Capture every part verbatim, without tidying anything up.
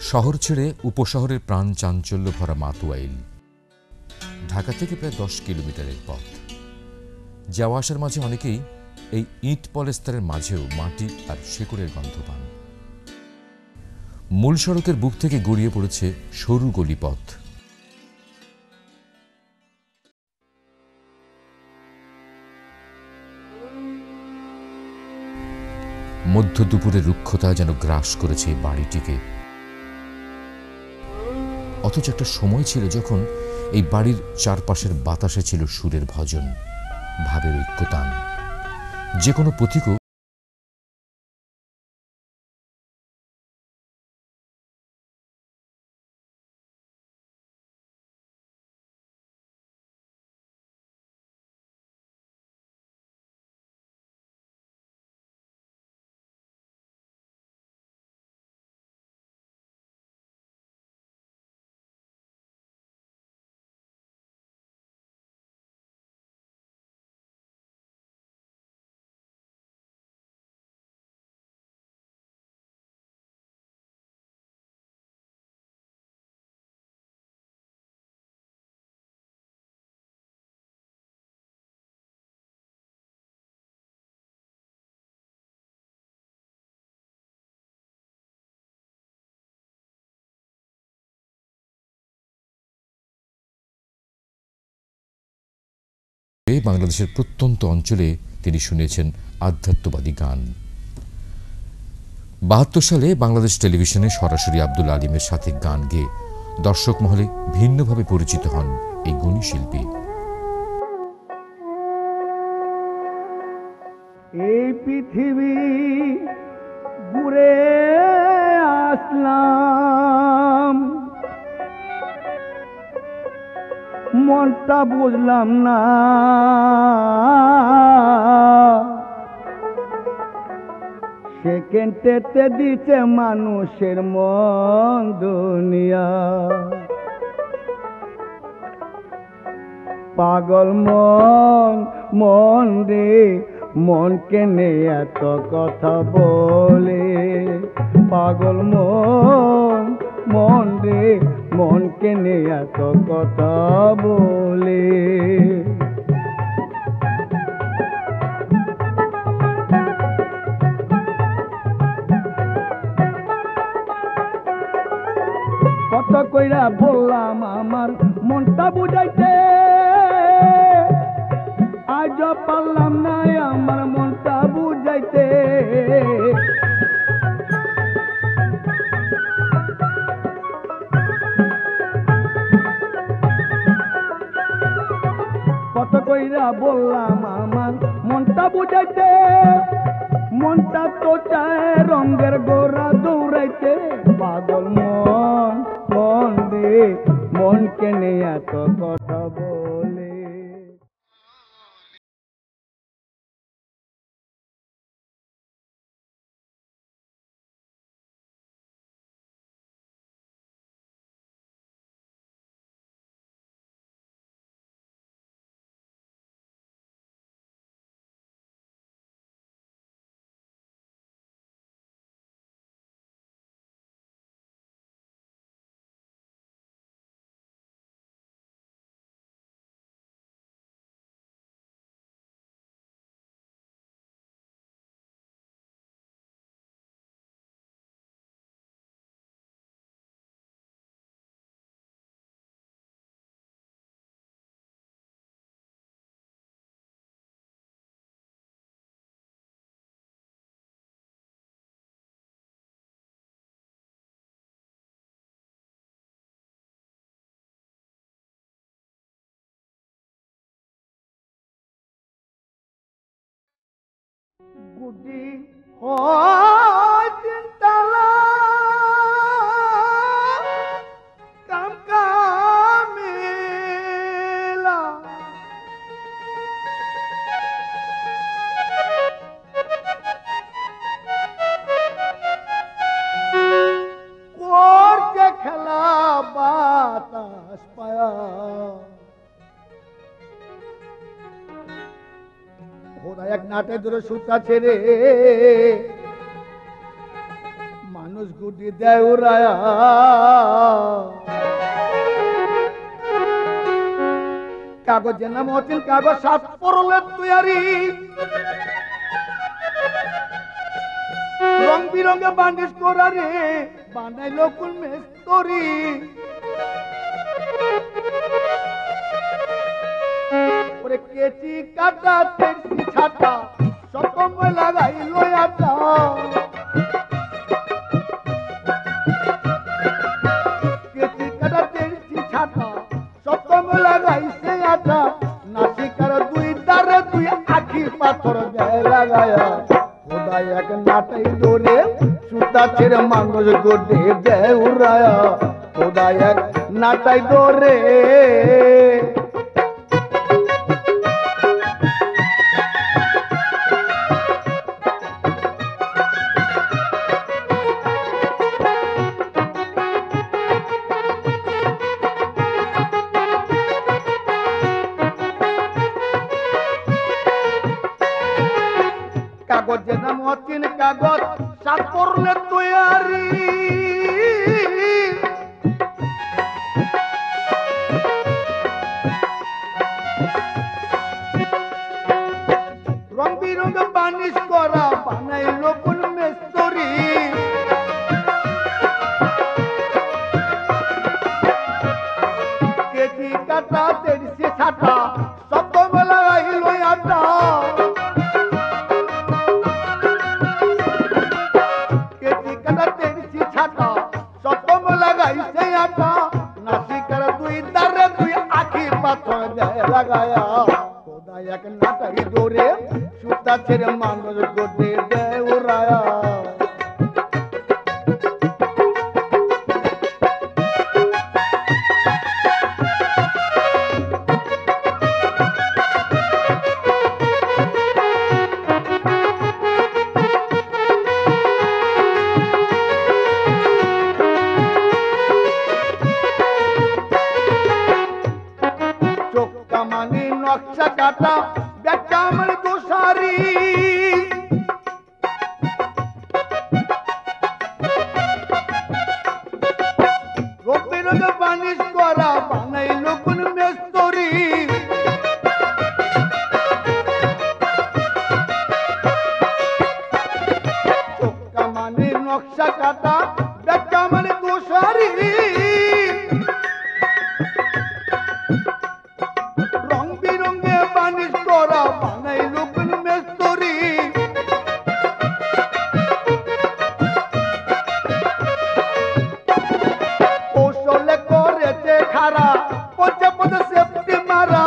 শহর ছেড়ে উপশহরের প্রাণ চাঞ্চল্য ভরা মাতুয়াইল ঢাকা থেকে প্রায় দশ কিলোমিটারের পথ। যাওয়া আসার মাঝে অনেকেই এই ইট পলেস্তারের মাঝেও মাটি আর শেকড়ের গন্ধ পান। মূল সড়কের বুক থেকে গড়িয়ে পড়েছে সরু গলিপথ। মধ্য দুপুরের রুক্ষতা যেন গ্রাস করেছে এই বাড়িটিকে। অথচ একটা সময় ছিল যখন এই বাড়ির চারপাশের বাতাসে ছিল সুরের ভজন, ভাবের ঐক্যতান। যে কোনো পথিকও বাংলাদেশের প্রত্যন্ত অঞ্চলে তিনি শুনেছেন আধ্যাত্মবাদী গান। বাহাত্তর সালে বাংলাদেশ টেলিভিশনে সরাসরি আব্দুল আলিমের সাথে গান গেয়ে দর্শক মহলে ভিন্নভাবে পরিচিত হন এই গুণী শিল্পী। এই পৃথিবী ঘুরে আসলাম, মনটা বুঝলাম না, সেকেন্ডেতে দিতে মানুষের মন দুনিয়া। পাগল মন, মন রে মন কেনে এত কথা বলে। পাগল মন, মন রে মন কেনে এত কথা বলে। কত কইরা বললাম আমার মনটা বুঝাইতে, আজ পারলাম না আমার মনটা বুঝাইতে। কত কইরা বললাম আমার মনটা বুঝাইতে, মনটা তো চায় রঙের গোড়া দৌড়াইতে। পাগল মন, মন রে মন কেনে এত কথা বলে। গুটি হয় তিনতলা, কাম কামিলা। করছে খেলা বাতাস পায়া, খোদা এক নাটে ধরে সুতা ছেড়ে মানুষ গুটি দেউরায়া কাগজের নাম অচিন কাগজ সাত পরলে তৈয়ারি রং বিরঙ্গে বান্ডিশ করা রে বানাইল কোন মেস্তরি ওরে কেচি কাটা তেরছি ছাটা সব কমে লাগাইল আটা কেচি কাটা তেরছি ছাটা সব কমে লাগাইছে আটা নাসিকার দুই দারে দুই আখি পাথর গায়ে লাগায়া খোদাই এক নাটাই দৌড়ে সুতা ছেড়ে মানুষ গোডে দেউরায়া খোদাই এক নাটাই দৌড়ে কাগজের নাম অচিন কাগজ সাত পরলে তৈয়ারি রং বিরঙ্গ বানিশ করা বানাইল কোন মেস্তরি কেজি কাটা তেরছি ছাটা সব লাগাইল আটা লাগায়া খোদাই এক নাটাই দৌড়ে সুতা ছেড়ে মানুষ গোডে দেউরায়া নকশা কাটা ব্যাখ্যা আমার দোষারি রোপের বানিশ করা বানাইল কোন মেস্তরি চোখা মানে নকশা কাটা ব্যাখ্যা মানে দোষারি বানাইল কোন মেস্তরি কৌশলে করেছে খারা পচে পচে সেফটি মারা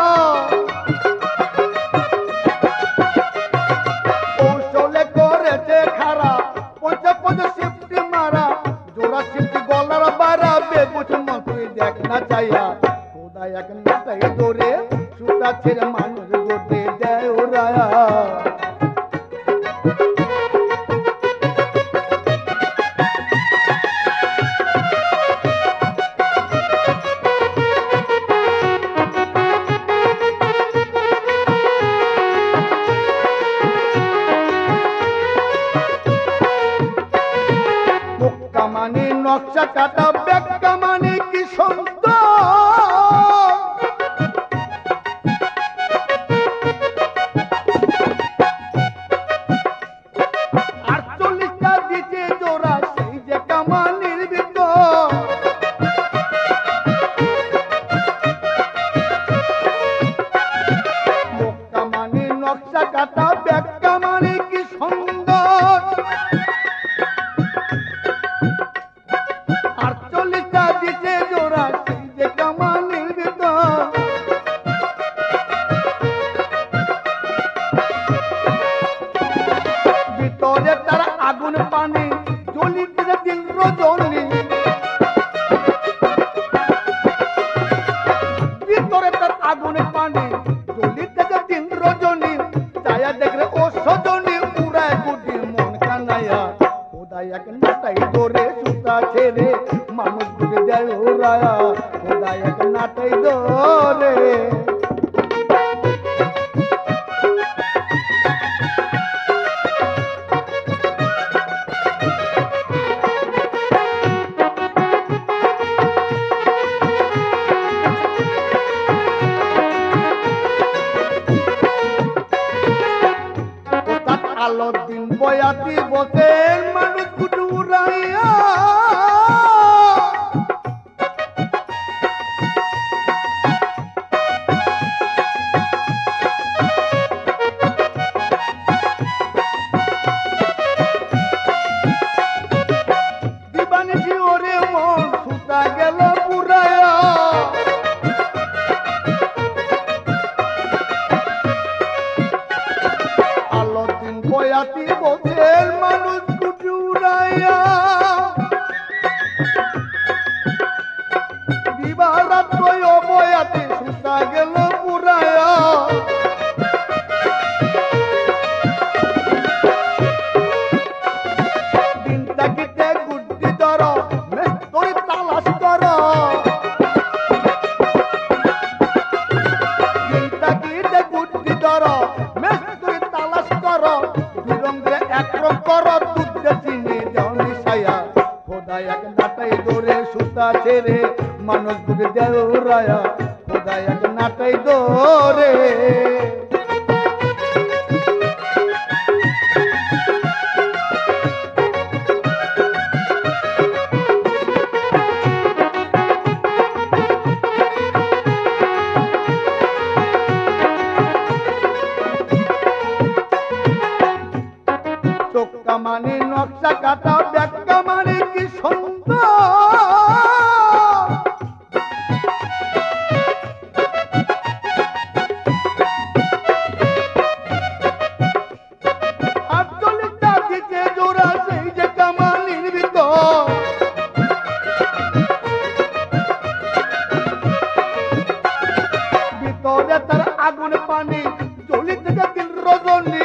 কৌশলে করেছে খারা পচে পচে সেফটি মারা জোড়া সেফটি গলার বাড়া বেগুচ মন্ত্রী দেখ না চাইয়া খোদাই এক নাটাই দৌড়ে সুতা ছেড়ে মানুষ গোডে দেউরায়া মুক্কা মানে নকশা কাটা ব্যাখ্যা মানে কি সুন্দর নকশা কাটা ব্যাখ্যা মানে কি সুন্দর আটচল্লিশটা দিতে জোড়া সেই যে কামানির ভিতর ভিতরে তারা আগুন পানি জ্বলিতে দিন রজনী ভিতরে তার আগুন পানি জ্বলিতে দিন রজনী ছায়া দেখলে ও সজনী উড়ায় গুটি মন কানাইয়া খোদাই এক নাটাই দৌড়ে সুতা ছেড়ে মানুষ গুটি দেউরায়া খোদাই এক নাটাই দৌড়ে বয়াতি বসেন মানুষ কুটু উড়াইয়া দিবানিশি ওরে মন সুতা গেল পুরাইয়া আলো দিন বয়াতি বসেন মানুষ কুটু উড়াইয়া দিবারাত্র বয়াতি সুতা গেল পুরাইয়া দিনটাকে গুড্ডি ধর মেস্তরি তালাশ কর দিনটাকে গুড্ডি ধর মেস্তরি তালাশ কর দুই রঙে এক রং কর দুধ চিনি যাও মিশাইয়া খোদা এক নাটাই দৌড়ে সুতা ছেড়ে মানুষ দুধ দেউরায়া খোদা এক নাটাই দৌড়ে চোখা মানে নকশা কাটা ব্যাখ্যা মানে কি সুন্দর আটচল্লিশটা দিতে জোড়া সেই যে কামালির ভিতর ভিতরে তার আগুন পানি জ্বলিতে দিন রজনী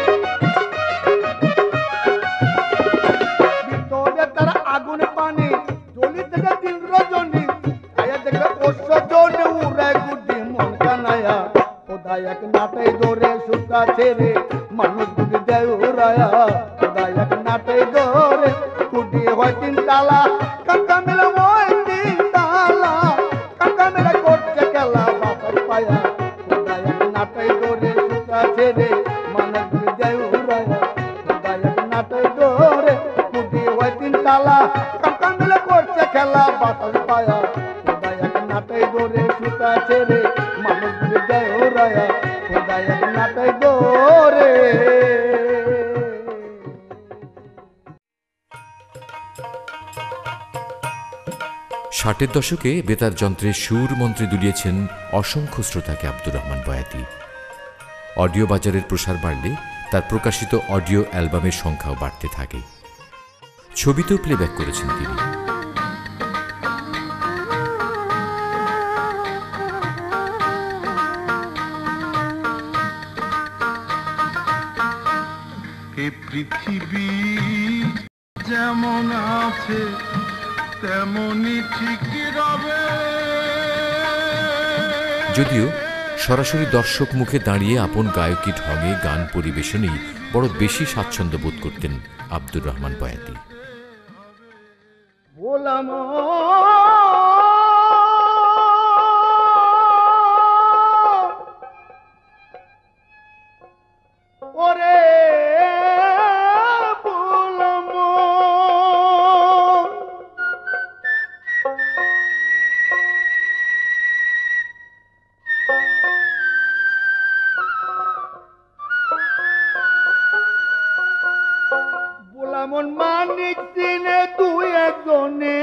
আগুন পানি জ্বলিতে দিন রজনী আয়া দেখে ওষুধ উড়ায় গুড্ডি মন কানায়া খোদা এক নাটাই দৌড়ে সুতা ছেড়ে মানুষ গুড্ডি দেয় উড়ায়া খোদা এক নাটাই দৌড়ে গুড্ডি হয় তিন তালা কাকা মেলা হয় তিন তালা কাকা মেলা করছে খেলা বাতাস পায়া খোদা এক নাটাই দৌড়ে সুতা ছেড়ে মানুষ গুড্ডি দেয় উড়ায়া খোদা এক নাটাই দৌড়ে গুড্ডি হয় তিন তালা কাকা মেলা করছে খেলা বাতাস পায়া খোদা এক নাটাই দৌড়ে সুতা ছেড়ে মানুষ গুড্ডি দেয় উড়ায়া খোদা এক নাটাই দৌড়ে ষাটের দশকে বেতার যন্ত্রে সুর মন্ত্রে দুলিয়েছেন অসংখ্য শ্রোতাকে আব্দুর রহমান বয়াতি। অডিও বাজারের প্রসার বাড়লে তার প্রকাশিত অডিও অ্যালবামের সংখ্যাও বাড়তে থাকে। ছবিতেও প্লেব্যাক করেছেন তিনি। এ পৃথিবী যেমন আছে তেমনই ঠিক রবে। যদিও সরাসরি দর্শক মুখে দাঁড়িয়ে আপন গায়কী ঢঙে গান পরিবেশনেই বড় বেশি স্বাচ্ছন্দ্য বোধ করতেন আব্দুর রহমান বয়াতি। বললাম ওরে বললাম বললাম মানিক দিনে দুই একজনে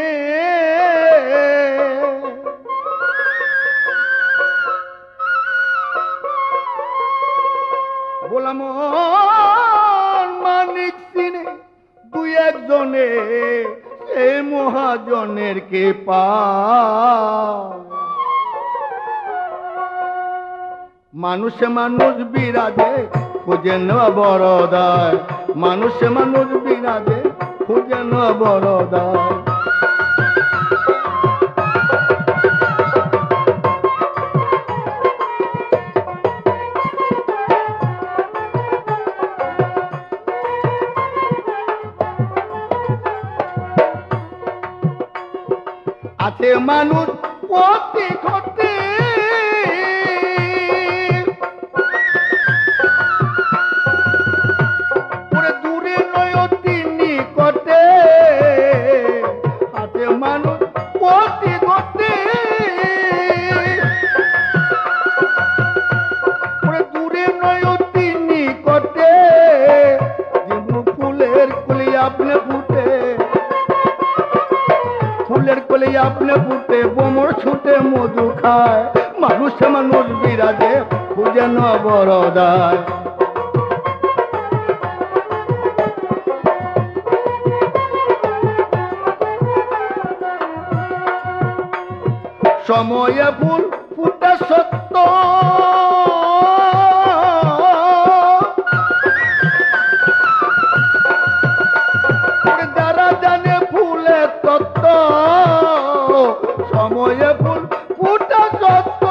বললাম মানিক দিনে দুই একজনে এ মহাজনের কে পা মানুষে মানুষ বিরাজে খুঁজে নেওয়া বড়দায় মানুষে মানুষ বিরাজে খুঁজে নেওয়া বড়দায় আছে মানুষ পথে ঘটে ওরে দূরে আপনি ফুটে বোমর ছুটে মধু খায় মানুষে মানুষ বিরাজে খুঁজে ন বড়দায় সময়ে ফুল ফুটে সত্য যারা জানে ফুলের তত্ত্ব সময়ে ফুল ফুটে সত্য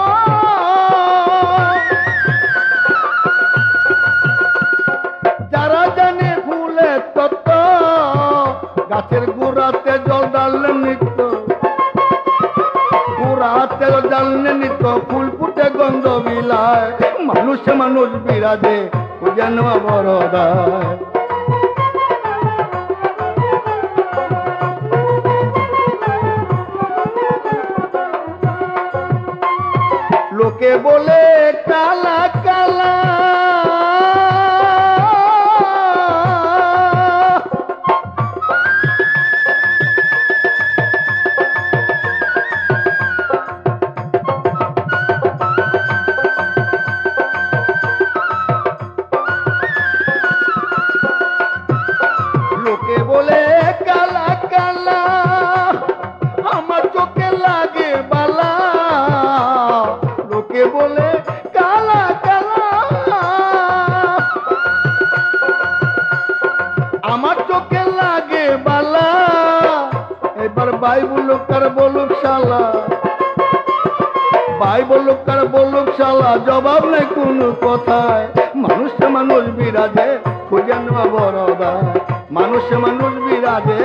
যারা জানে ফুলের তত্ত্ব গাছের গোড়াতে জল ডাললে নিত্য গোড়াতে জল ডাললে নিত্য ফুল ফুটে গন্ধ বিলায় মানুষে মানুষ বিরাজে যেন বড়দায় লোকে বলে কালা কালা লোকে বলে কালা কালা আমার চোখে লাগে বালা লোকে বলে কালা কালা আমার চোখে লাগে বালা এবার ভাই বলুক আর বলুক শালা ভাই বলুক আর বলুক শালা জবাব নেই কোনো কথায় মানুষে মানুষ বিরাজে খুঁজে নেওয়া বড়দায় মানুষে মানুষ বিরাজে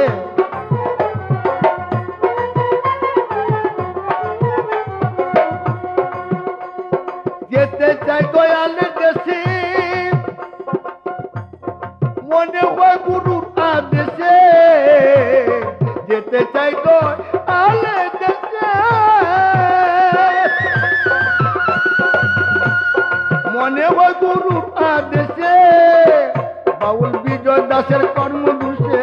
যেতে চাই দয়ালে দেশে মনে হয় গুরুর আদেশে যেতে চাই দয়ালে দেশে মনে হয় গুরুর আদেশে বাউল বিজয় দাসের কর্মদোষে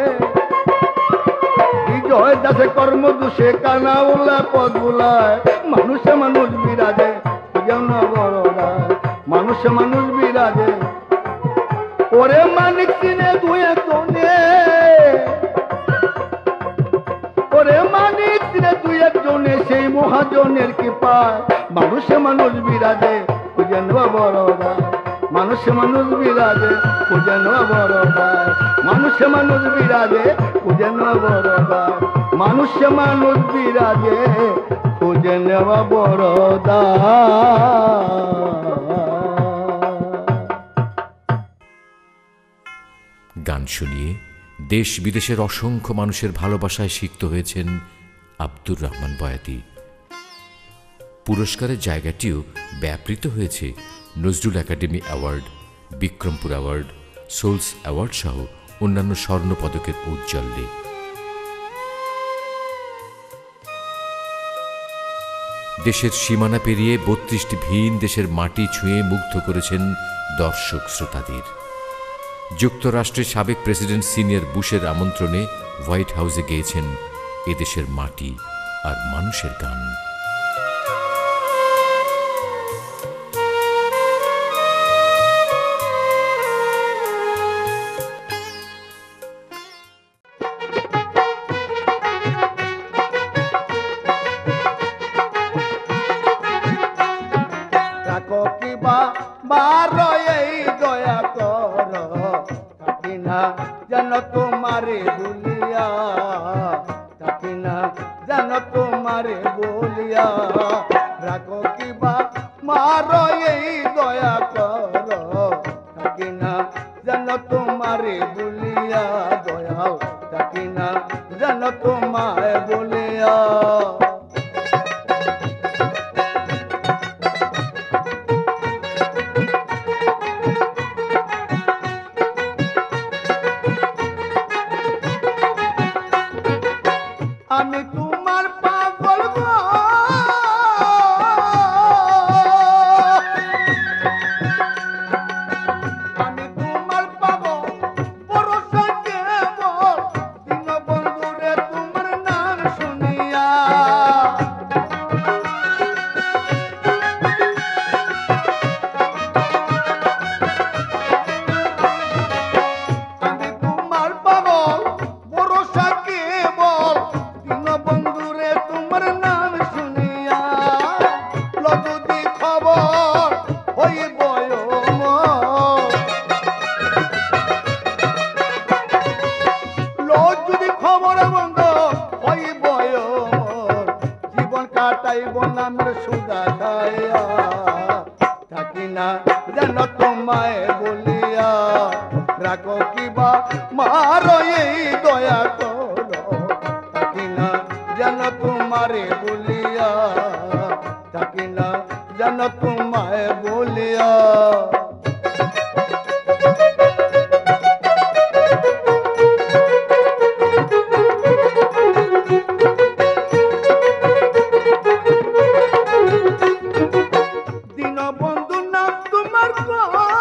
বিজয় দাসের কর্মদোষে কানা উল্লা পদ বুলায় মানুষে মানুষ বিরাজে মানুষে মানুষ বিরাজে ওরে মানিক চিনে দুই একজনে ওরে মানিক চিনে দুই একজনে সেই মহাজনের কৃপায় মানুষে মানুষ বিরাজে খুঁজে নেওয়া বড়দায় মানুষে মানুষ বিরাজে খুঁজে নেওয়া বড়দায় মানুষে মানুষ বিরাজে খুঁজে নেওয়া বড়দায় মানুষে মানুষ বিরাজে খুঁজে নেওয়া গান শুনিয়ে দেশ বিদেশের অসংখ্য মানুষের ভালোবাসায় সিক্ত হয়েছেন আব্দুর রহমান বয়াতি। পুরস্কারের জায়গাটিও ব্যাপৃত হয়েছে Nazrul academy award, Bikrampur award, souls award সহ অন্যান্য স্বর্ণ পদকের ঔজ্জ্বল্যে। দেশের সীমানা পেরিয়ে বত্রিশটি ভিন দেশের মাটি ছুঁয়ে মুগ্ধ করেছেন দর্শক শ্রোতাদের। যুক্তরাষ্ট্রের সাবেক প্রেসিডেন্ট সিনিয়র বুশের আমন্ত্রণে হোয়াইট হাউসে গেয়েছেন এদেশের মাটি আর মানুষের গান। জানো তোমারে বলিয়া থাকি না জানো তোমারে বলিয়া রাখো কিবা মারো এই দয়া করো থাকি না জানো তোমারে বলিয়া দয়াও থাকি না জানো তোমায় বলিয়া আমি তোমার পাগল গো আমি তোমার পাগল বরসা কেবল দিন বন্ধুরে তোমার নাম শুনিয়া খায়া থাকি না যেন তোমায় বলিয়া রাখো কিবা মারো এই দয়া করো থাকি না যেন তোমারে বলিয়া থাকি না যেন তোমায় বলিয়া দীনবন্ধু নাম তোমার গো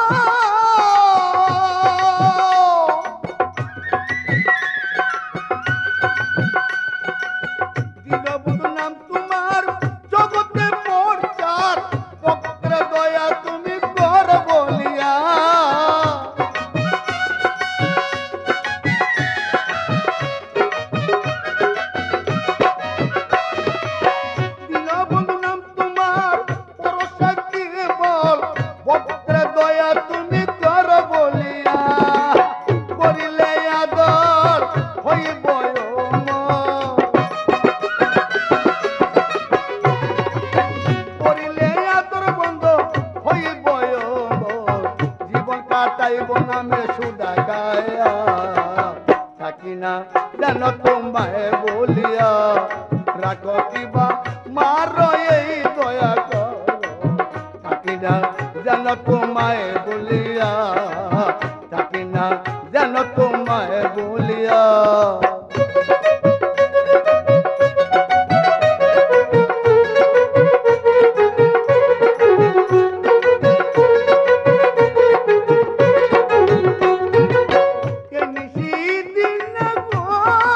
দীনবন্ধু নাম তোমার জগতে প্রচার ভক্তের দয়া তুমি কর বলিয়া দীনবন্ধু নাম তোমার পরশা কেবল ভক্তের দয়া তুমি কর বলিয়া করিলে আদর হইব করিলে আদর বন্ধ হইব জীবন কাটাইব নামে সুদা গায়া থাকি না যেন তোমায় বলিয়া রাখো কিবা মারো এই দয়া করো থাকি না যেন তোমায় বলিয়া থাকি না যেন তোমায় বলিয়া কে নিশিদিন গো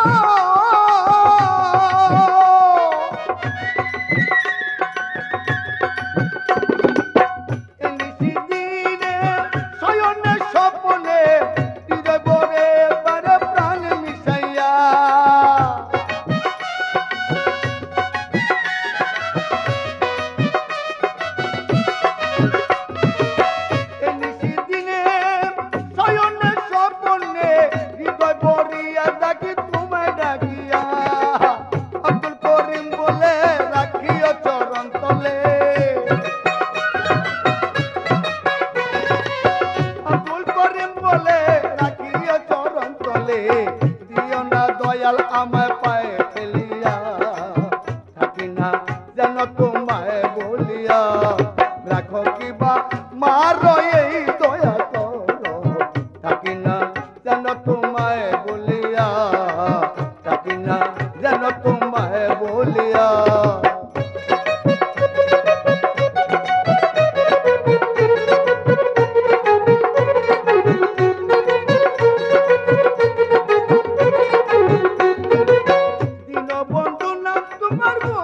কে নিশিদিনে শয়নে স্বপনে হৃদয় ভরে পারে প্রাণ মিশাইয়া কে নিশিদিনে শয়নে স্বপনে হৃদয় ভরিয়া ডাকি তোমায় ডাকিয়া আব্দুল করিম বলে রাখিও চরণ তলে আব্দুল করিম বলে রাখিও চরণ তলে দিও না দয়াল আমায় পায়ে ফেলিয়া থাকি না যেন তোমায় বলিয়া রাখো কিবা মারো এই দয়া করো থাকি না যেন তোমায় বলিয়া থাকি না যেন তোমায় বলিয়া দীনবন্ধু নাম তোমার গো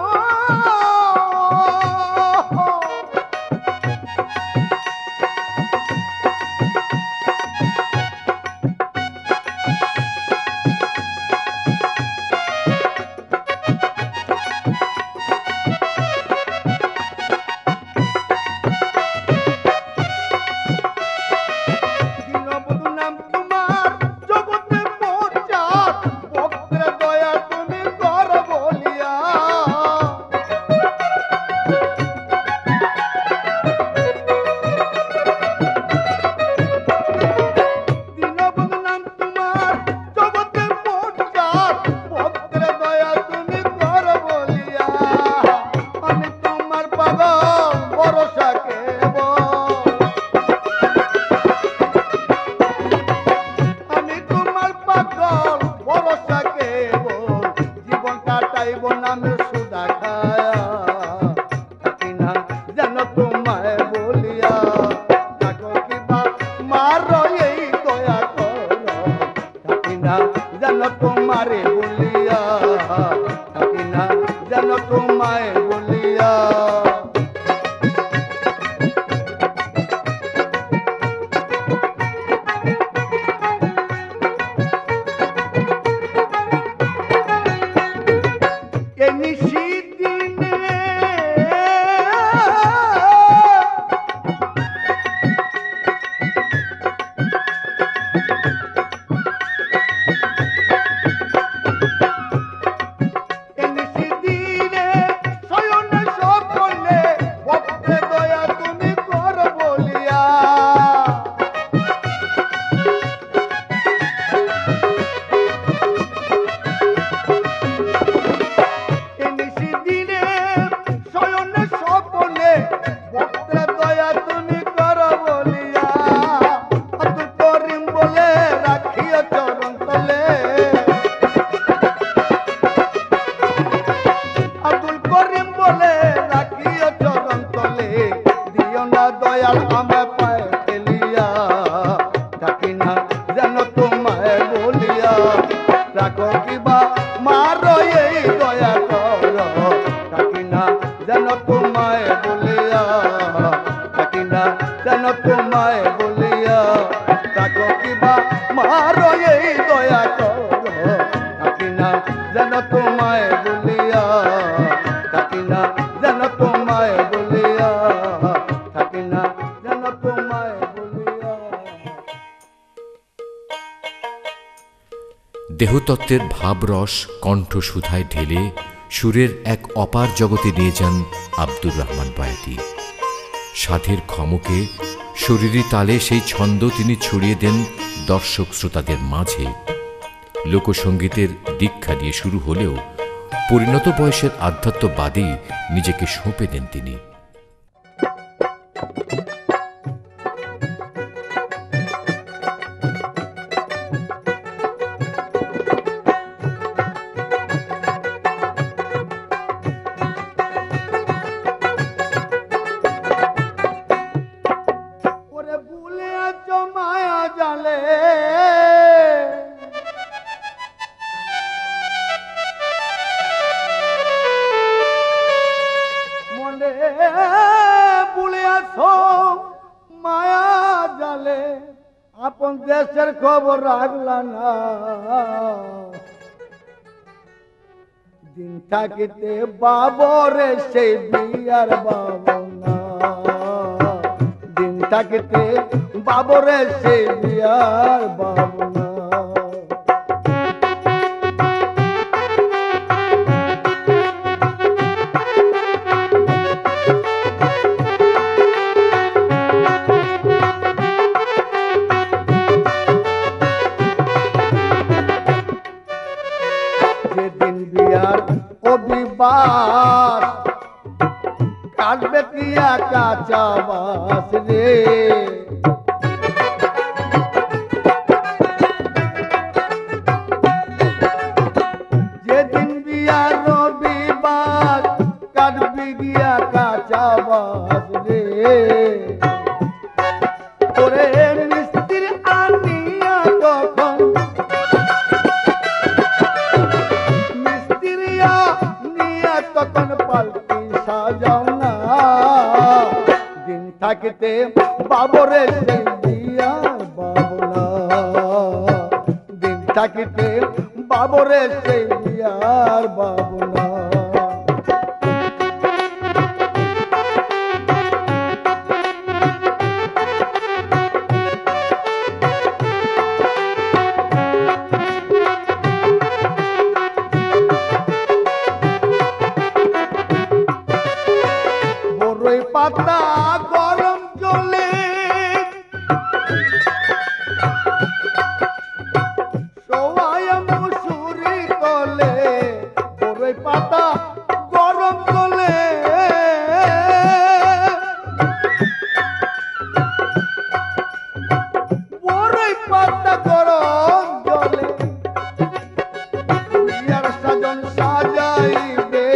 দীনবন্ধু নাম তোমার জগতে প্রচার ভক্তের দয়া তুমি কর বলিয়া দীনবন্ধু নাম তোমার জগতে প্রচার ভক্তের দয়া তুমি কর বলিয়া আমি তোমার পাগল ভরসা কেবল আমি তোমার পাগল ভরসা কেবল জীবন কাটাইব নামে সুদা খায়া থাকি না যেন তোমায় বলিয়া থাকো কিবা মারো এই দয়া করো থাকি না যেন তোমারে বলিয়া থাকি না যেন তোমায় বলিয়া ভক্তের দয়া তুমি করো বলিয়া আব্দুল করিম বলে রাখিও চরণ তলে আব্দুল করিম বলে রাখিও চরণ তলে দিও না দয়াল আমার পায়ে ফেলিয়া থাকি না যেন তোমায় বলিয়া রাখো কিবা মারো এই দয়া করো থাকি না যেন তোমায় বলিয়া থাকি না যেন তোমায় বলিয়া রাখো কিবা মারো এই দয়া করো থাকি না যেন তোমায় বলিয়া থাকি না যেন তোমায় বলিয়া থাকি না যেন তোমায় বলিয়া। দেহতত্ত্বের ভাবরস কণ্ঠসুধায় ঢেলে সুরের এক অপার জগতে নিয়ে যান আব্দুর রহমান বয়াতি। সাধের ক্ষমকে শরীরী তালে সেই ছন্দ তিনি ছড়িয়ে দেন দর্শক শ্রোতাদের মাঝে। লোকসঙ্গীতের দীক্ষা নিয়ে শুরু হলেও পরিণত বয়সের আধ্যাত্মবাদেই নিজেকে সঁপে দেন তিনি। ওরে ভুলে আছো মায়া জালে মনে ভুলে আছো মায়া জালে আপন দেশের খবর রাখলা না দিন থাকিতে বাবরে সেই বিয়ার বাবনা দিন থাকিতে বাবরে সেই বিয়ার বাবনা যেদিন বিয়ার অভিবাস কাটবে কিয়া কাঁচা বাস রে যেদিন বিয়ার অভিবাস কাটবে গিয়া কাঁচা বাস রে ওরে মিস্ত্রি আনিয়া তখন মিস্ত্রিয়া নিয়া তখন পালকি সাজাও না দিন থাকিতে বাবরে সেই বিয়ার বাবনা দিন থাকিতে বাবরে সেই বিয়ার বাবনা বড়ই পাতা গরম জলে সবাই মুসুরি তলে বড়ই পাতা গরম জলে বড়ই পাতা গরম জলে বিয়ার সাজন সাজাইবে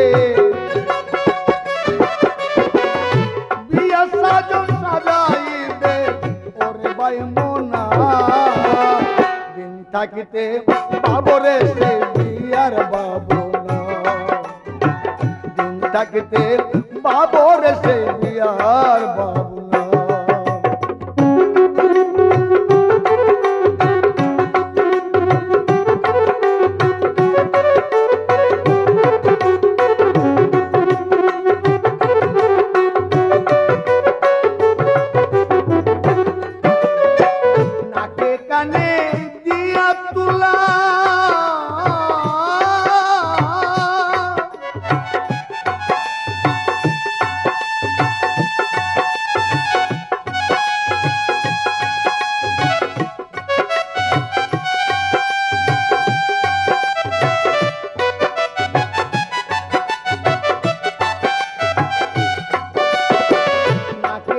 বিয়া সাজন সাজাইবে ওরে ভাই মোনা দিন থাকিতে বাবরে সে বিয়ার বাবনা দিন থাকিতে বাবরে সে বিয়ার বাবনা নাকে কানে দিয়া তুলা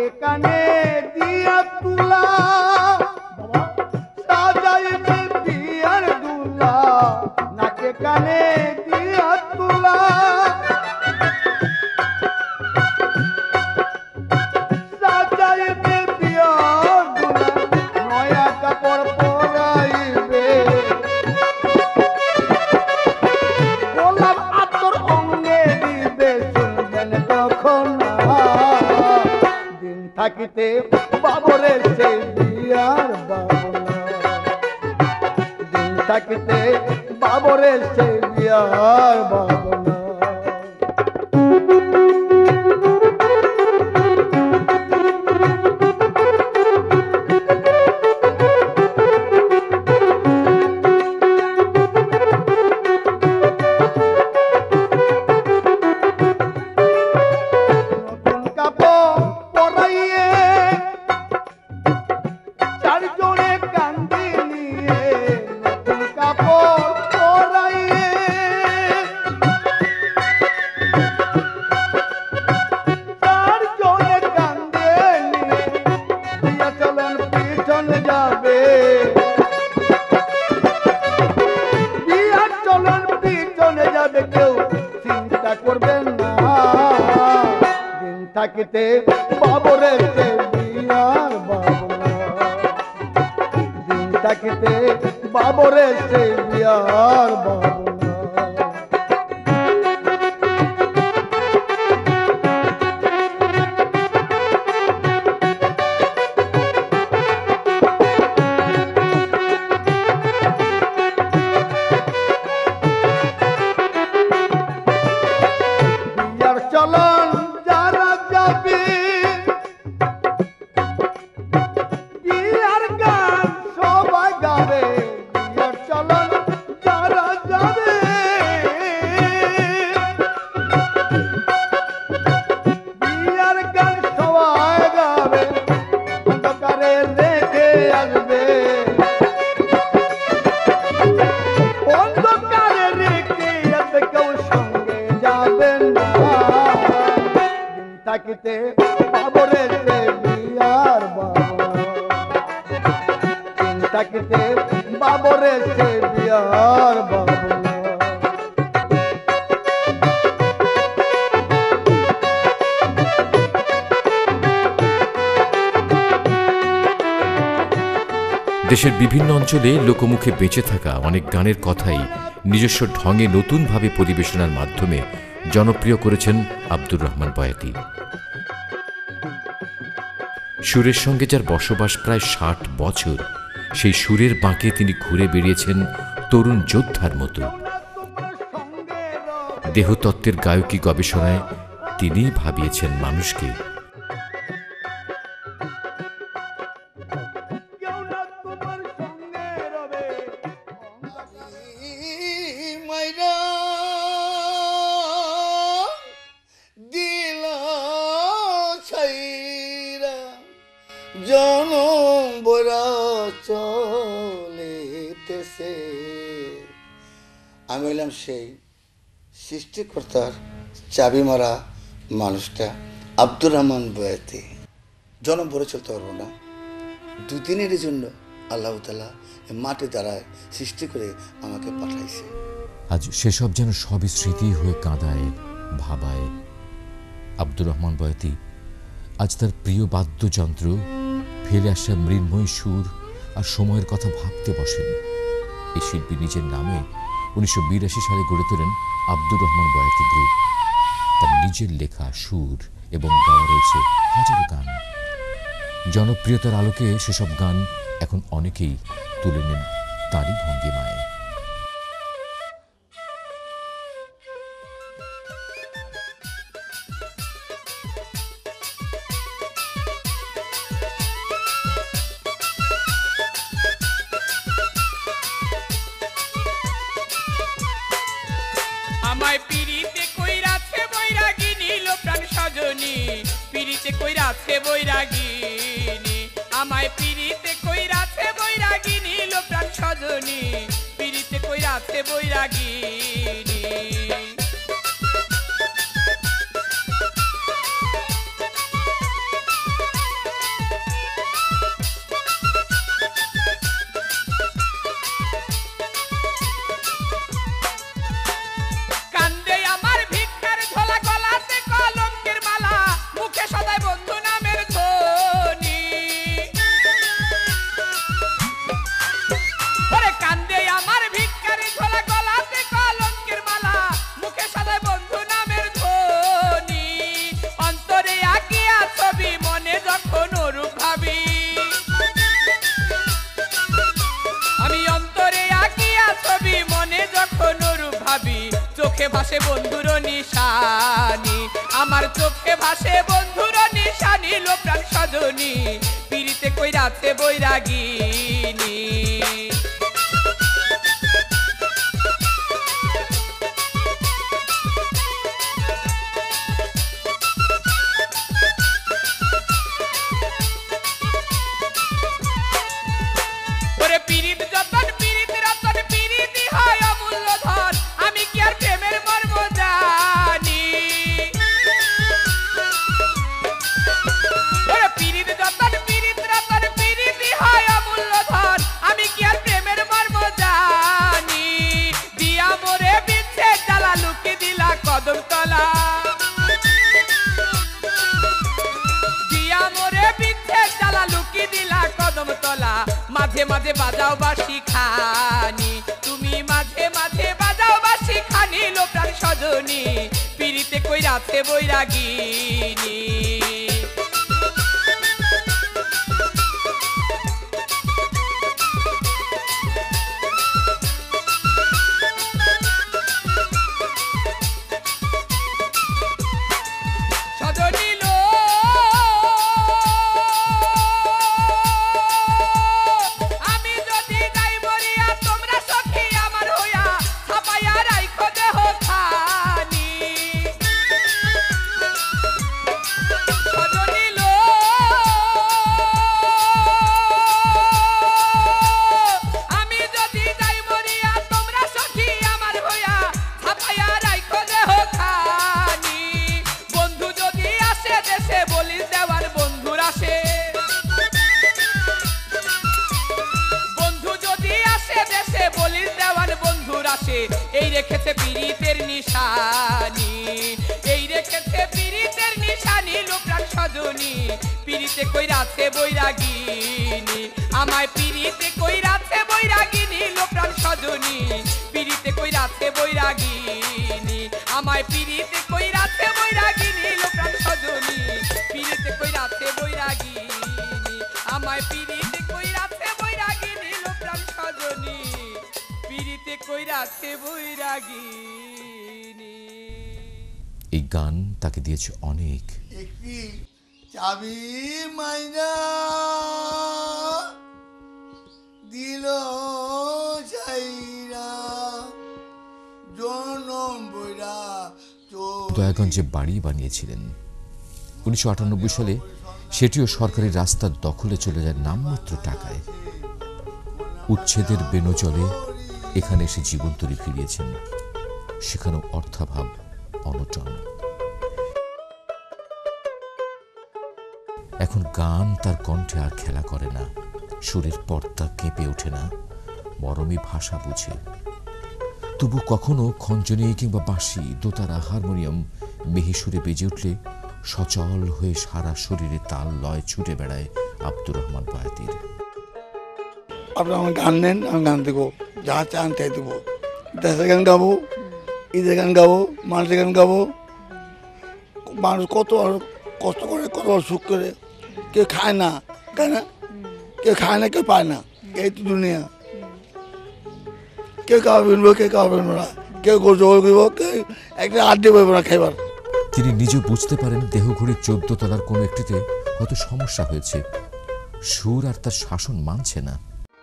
কানে দিয়া তুলা সাজাইবে বিয়ার দুলা নাকে কানে দিয়া তুলা সাজাইবে বিয়ার দুলা নয়া কাপড় পরাইবে গোলাপ আতর অঙ্গে দিবে শুনবেন তখন দিন থাকিতে বাবরে সে বিয়ার বাবনা দিন থাকিতে বাবরে সে বিয়ার বাবনা থাকিতে বাবরে সে বিয়ার বাবনা দিন থাকিতে বাবরে সে বিয়ার বাবনা বিয়ার চলন বিয়ার গান সবাই গাবে বিয়ার চলন যারা যাবে বিয়ার গান সবাই গাবে অন্ধকারে রেখে আসবে অন্ধকারে রেখে আসবে কেউ সঙ্গে যাবেন না থাকিতে বাবরে সে বিয়ার বাবনা দিন থাকিতে বাবরে সে বিয়ার বাবনা দেশের বিভিন্ন অঞ্চলে লোকমুখে বেঁচে থাকা অনেক গানের কথাই নিজস্ব ঢঙে নতুনভাবে পরিবেশনার মাধ্যমে জনপ্রিয় করেছেন আব্দুর রহমান বয়াতি। সুরের সঙ্গে যার বসবাস প্রায় ষাট বছর, সেই সুরের বাঁকে তিনি ঘুরে বেরিয়েছেন তরুণ যোদ্ধার মতো। দেহতত্ত্বের গায়কী গবেষণায় তিনিই ভাবিয়েছেন মানুষকে। জনম বরা চলিতেছে আমি হইলাম সেই সৃষ্টিকর্তার চাবি মারা মানুষটা আব্দুর রহমান বয়াতি। জনম ভরে চলতে পারবো না, দুদিনের জন্য আল্লাহ তাআলা মাটি দ্বারায় সৃষ্টি করে আমাকে পাঠাইছে। আজ সেসব যেন সবই স্মৃতি হয়ে কাঁদায়, ভাবায়। আব্দুর রহমান বয়াতি আজ তার প্রিয় বাদ্যযন্ত্র, ফেলে আসা মৃন্ময় সুর আর সময়ের কথা ভাবতে বসেন। এই শিল্পী নিজের নামে উনিশশো বিরাশি সালে গড়ে তোলেন আব্দুর রহমান বয়াতি গ্রুপ। তার নিজের লেখা সুর এবং গাওয়া রয়েছে হাজারো গান। জনপ্রিয়তার আলোকে সেসব গান এখন অনেকেই তুলে নেন তারই ভঙ্গিমায়। আমায় পিরিতে কইরাছে বৈরাগিনী লো প্রাণ সজনী, পিরিতে কইরাছে বৈরাগিনী। আমায় পিরিতে কইরাছে বৈরাগিনী লো প্রাণ সজনী, পিরিতে কইরাছে বৈরাগিনী। বন্ধুর নিশানি, আমার চোখে ভাসে বন্ধুর নিশানি, লো প্রাণ সজনী পিরিতে কইরাছে বৈরাগিনী। মাঝে মাঝে বাজাও বাঁশি খানি, তুমি মাঝে মাঝে বাজাও বাঁশি খানি, লো প্রাণ সজনী পিরিতে কইরাছে বৈরাগিনী। এই রেখেছে পীড়িতের নিশানি, এই রেখেছে পীড়িতের নিশানি, লো প্রাণ সজনী পীড়িতে কইরাছে বৈরাগিনী, আমায় পীড়িতে কইরাছে বৈরাগিনী, লো প্রাণ সজনী পীড়িতে কইরাছে বৈরাগিনী, আমায় পীড়িতে কইরাছে বৈরাগিনী, লো প্রাণ সজনী পীড়িতে কইরাছে বৈরাগিনী, আমায় পীড়িতে কইরাছে বৈরাগিনী, লো প্রাণ সজনী পিরিতে কইরাছে বৈরাগিনী। এই গান তাকে দিয়েছে অনেক। একটি চাবি মাইনা দিল চাইরা জনম বইরা দয়াগঞ্জে বাড়ি বানিয়েছিলেন। উনিশশো আটানব্বই সালে সেটিও সরকারি রাস্তার দখলে চলে যায় নামমাত্র টাকায়। উচ্ছেদের বেনজলে এখানে এসে জীবন তরি ফিরিয়েছেন, সেখানেও অর্থাভাব অনটন। এখন গান তার কণ্ঠে আর খেলা করে না, সুরের পর্দা কেঁপে ওঠে না, মরমী ভাষা বুঝে। তবু কখনো খঞ্জনি কিংবা বাঁশি, দোতারা, হারমোনিয়াম মিহি সুরে বেজে উঠলে সচল হয়ে সারা শরীরে তাল লয় ছুটে বেড়ায় আব্দুর রহমান বয়াতির। আপনারা আমার গান নেন, আমি গান দেবো, যা চান তাই দেবো। দেশের গান গাবো, ঈদের গান গাবো, মানুষের গান গাবো। মানুষ কত কষ্ট করে, কত সুখ করে, কেউ খায় না, তাই না? কেউ খায় না, কেউ পায় না, এই তো দুনিয়া। কেউ খাওয়া বিনবো, কেউ খাওয়া বিনবো না, কেউ গোল জোগাড় করবো, কেউ একটা আড্ডি পাইব না খাইবার। তিনি নিজেও বুঝতে পারেন দেহঘড়ির চোদ্দ তলার কোনো একটিতে হয়তো সমস্যা হয়েছে, সুর আর তার শাসন মানছে না।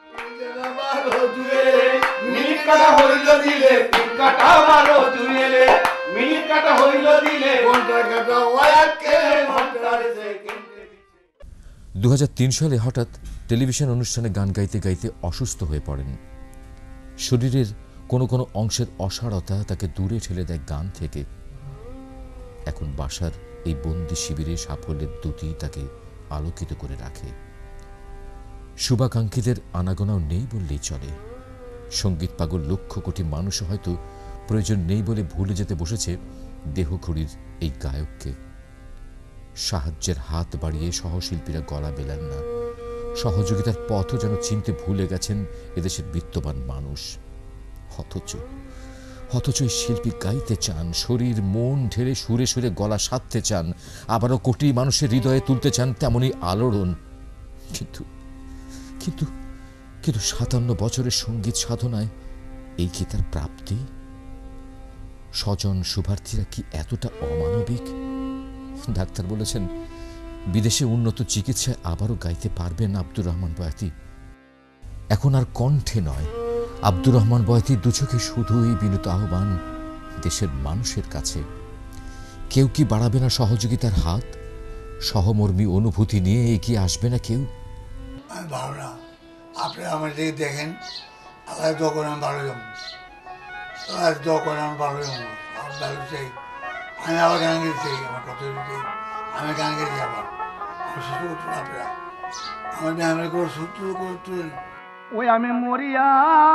দু হাজার তিন সালে হঠাৎ টেলিভিশন অনুষ্ঠানে গান গাইতে গাইতে অসুস্থ হয়ে পড়েন। শরীরের কোনো কোনো অংশের অসাড়তা তাকে দূরে ঠেলে দেয় গান থেকে। এখন বাসার এই বন্দি শিবিরে সাফল্যের দুটি তাকে আলোকিত করে রাখে। শুভাকাঙ্ক্ষীদের আনাগোনাও নেই বললেই চলে। সঙ্গীত পাগল লক্ষ কোটি মানুষ হয়তো প্রয়োজন নেই বলে ভুলে যেতে বসেছে দেহঘড়ির এই গায়ককে। সাহায্যের হাত বাড়িয়ে সহশিল্পীরা গলা বেলান না, সহযোগিতার পথও যেন চিনতে ভুলে গেছেন এদেশের বিত্তবান মানুষ। অথচ অথচ এই শিল্পী গাইতে চান, শরীর মন ঢেলে সুরে সুরে গলা সাধতে চান, আবারও কোটি মানুষের হৃদয়ে তুলতে চান তেমনই আলোড়ন। কিন্তু কিন্তু কিন্তু সাতান্ন বছরের সঙ্গীত সাধনায় এই কি তার প্রাপ্তি? স্বজন শুভার্থীরা কি এতটা অমানবিক? ডাক্তার বলেছেন বিদেশে উন্নত চিকিৎসায় আবারও গাইতে পারবেন আব্দুর রহমান বয়াতি। এখন আর কণ্ঠে নয়, আব্দুর রহমান বয়াতির দুচোখে শুধুই বিনীত আহ্বান দেশের মানুষের কাছে। কেউ কি বাড়াবে না সহযোগিতার হাত? সহমর্মী অনুভূতি নিয়ে এগিয়ে আসবে না কেউ? আমি ভালো না, আপনি আমার দিকে দেখেন, আল্লাহ দোয়া করে আমি ভালো যাবো, আল্লাহ দোয়া করে আমি ভালো যাবো, আমার ভালো চাই। আমি আবার গান গেতে চাই, আমার কত চাই, আমি গান গেতে আবার আমার সুস্থ করতুন আপনারা, আমার ব্যায়ামের করে সুস্থ করতুন। ওই আমি মরিয়া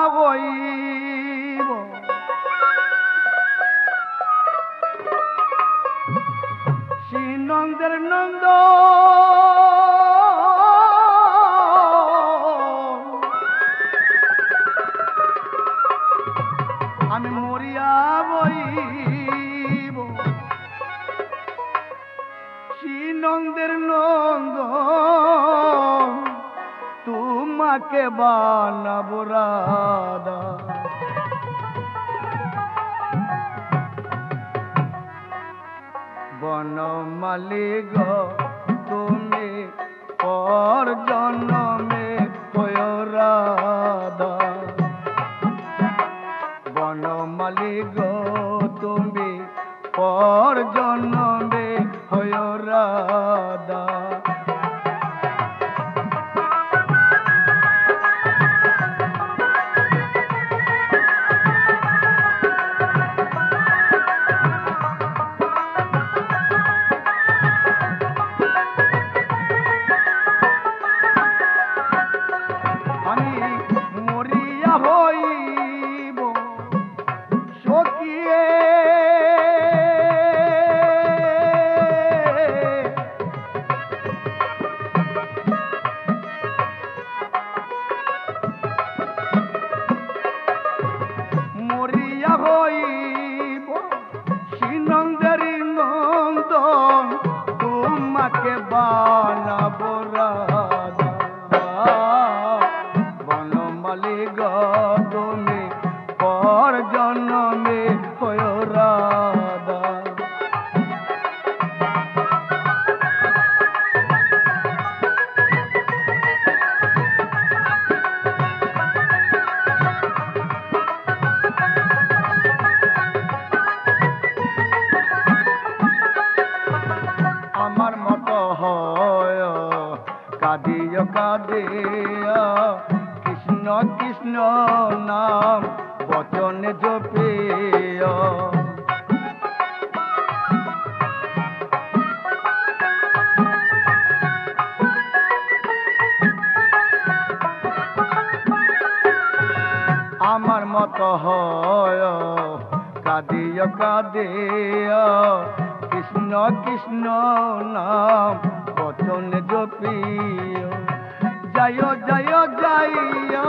বইব নন্দের নন্দ আমি মরিয়া বইব নন্দের নন্দ তোমাকে বানাবো রাধা। বনমালী গো তুমি পর জন্মে হয়ে রাধা। বনমালী গো তুমি পর জন্মে হয়ে রাধা। কাঁদিও কাঁদিও কৃষ্ণ কৃষ্ণ নাম বচনে জপিও। আমার মতো হয় কাঁদিও কাঁদিও কৃষ্ণ কৃষ্ণ নাম বচনে জপিও। যাইও যাইও যাইও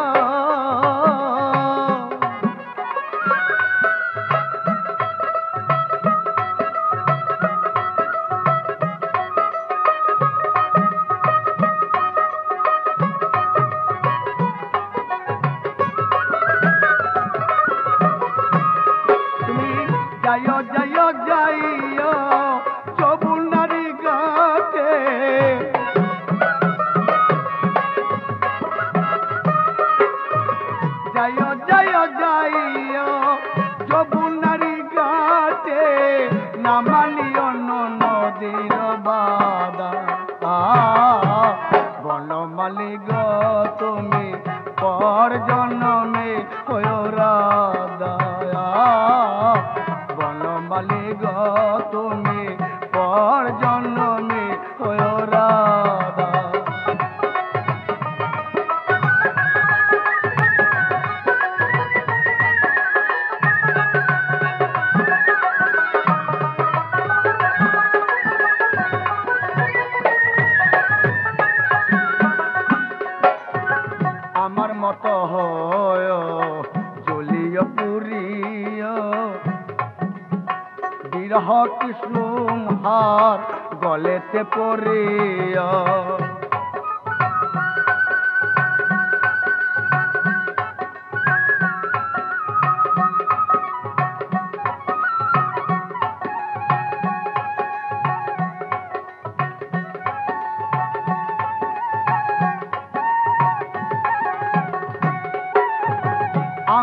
তুমি যাইও যাইও যাইও যমুনারি ঘাটে। যাইও যাইও যাইও যমুনারি ঘাটে নামালিও নদীর বাদা। বনমালী গো তুমি পর জন্মে হয়ে রাধা। বনমালী গো তুমি পর জন্মে হয়ে রাধা। আমার মতো হয় জলিয় পুরিয় বিরহ কৃষ্ণ হার গলেতে পড়িয়া।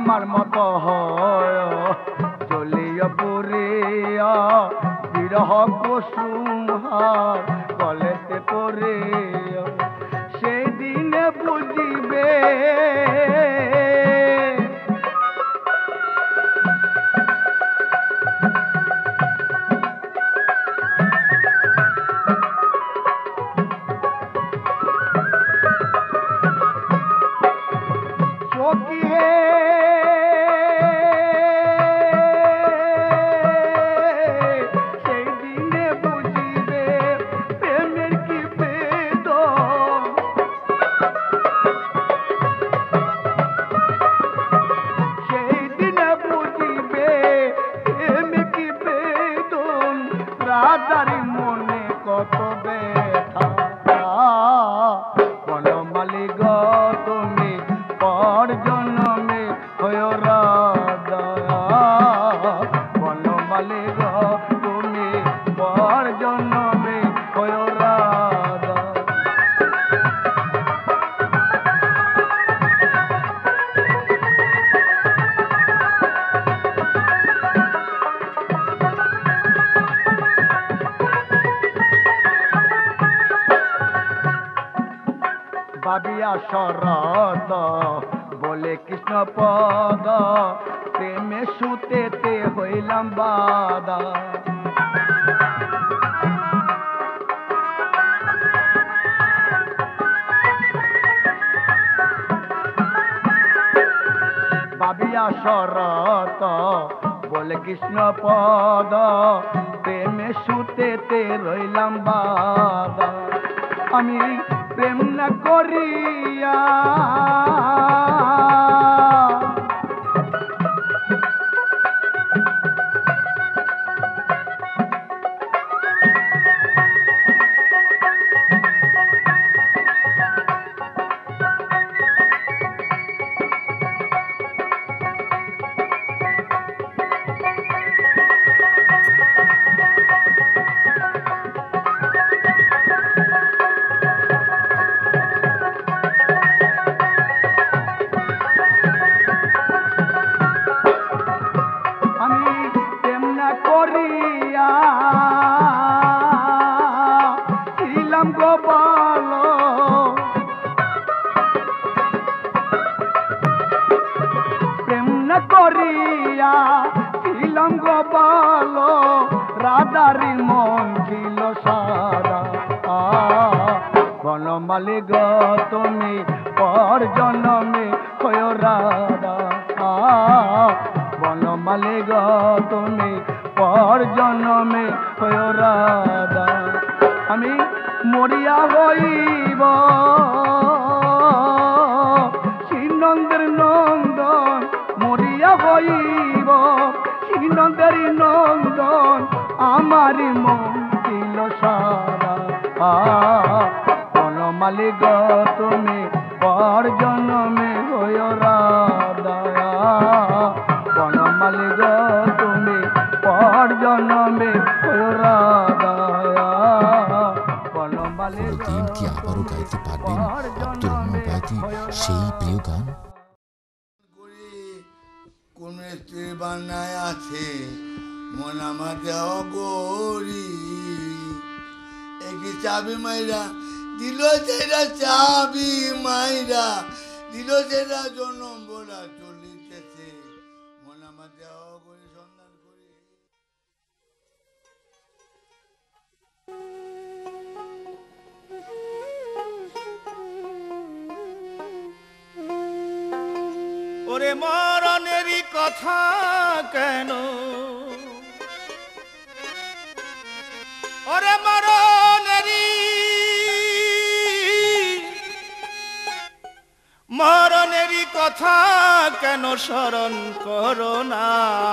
আমার মতো হয় জ্বলিয়া পুরিয়া বিরহ কুসুমহার কলেতে পরে সেই দিনে বুঝিবে ভাবিয়া শরত বলে কৃষ্ণ পদ প্রেমে সুতেতে হইলাম বাদা ভাবিয়া শরত বলে কৃষ্ণ পদ প্রেমে সুতেতে রইলাম বাদা আমি প্রেম না করিয়া রাধারি মন ছিল সারা বনমালী গো তুমি পর জন্মে হয় রাধা বনমালী গো তুমি পর জন্মে হয় রাধা আমি মরিয়া হইব শ্রীনন্দের নন্দন মরিয়া হইব শ্রীনন্দের নন্দন আমারি মন ছিল সারা বনমালী গো তুমি পর জন্মে হয় রাধা বনমালী গো তুমি পর জন্মে হয় রাধা বনমালী দিন কি আবারও গাইতে পারবেন আব্দুর রহমান বয়াতি সেই প্রিয় গান? কোন স্ত্রী বান্নায় আছে মন আমার দেহ গরি একই চাবি মাইরা দিল সেটা চাবি মাইরা দিল সেটা জন্ম বলা চলিতেছে মন আমার দেহ গরি সন্ধান করি। ওরে মরণেরই কথা কেন ওরে মরণেরই মরণেরই কথা কেন স্মরণ করো না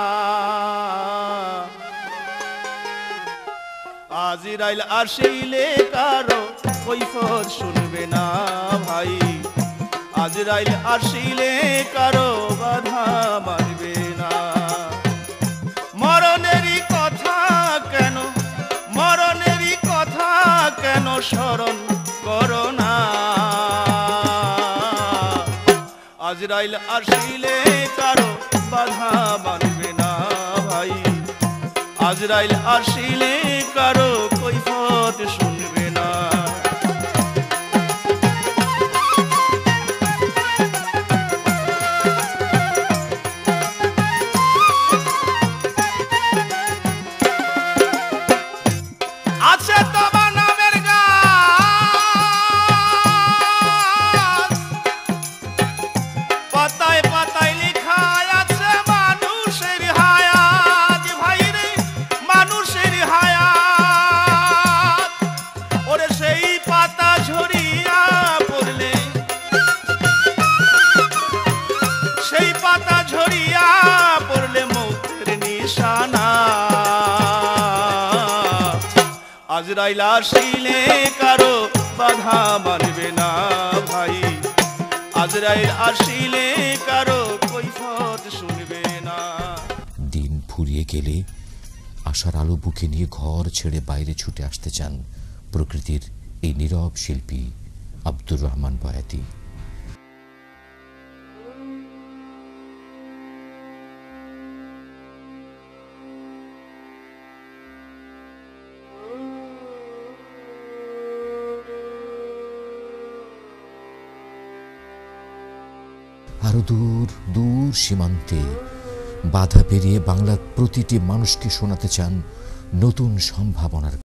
আজিরাইল আসিলে কারো কৈফিয়ত শুনবে না ভাই আজরাইল আসিলে কারো বাধা মানবে না মরণেরই কথা কেন মরণেরই কথা কেন স্মরণ করো না আজরাইল আসিলে কারো বাধা মানবে না ভাই, আজরাইল আসিলে কারো কৈফত শুনবে না। আছে তোমার নামের গান, পাতায় পাতায় লেখা আছে মানুষের হায়াত, ভাই রে মানুষের হায়াত। ওরে সেই পাতা ঝরিয়া পড়লে, সেই পাতা ঝরিয়া পড়লে মৌতের নিশানা। আজরাইল আসিলে কারো বাধা মানবে না ভাই, আজরাইল আসিলে কারো কৈফত শুনবে না। দিন ফুরিয়ে গেলে আশার আলো বুকে নিয়ে ঘর ছেড়ে বাইরে ছুটে আসতে চান প্রকৃতির এই নীরব শিল্পী আব্দুর রহমান বয়াতি। আরো দূর দূর সীমান্তে বাধা পেরিয়ে বাংলার প্রতিটি মানুষকে শোনাতে চান নতুন সম্ভাবনার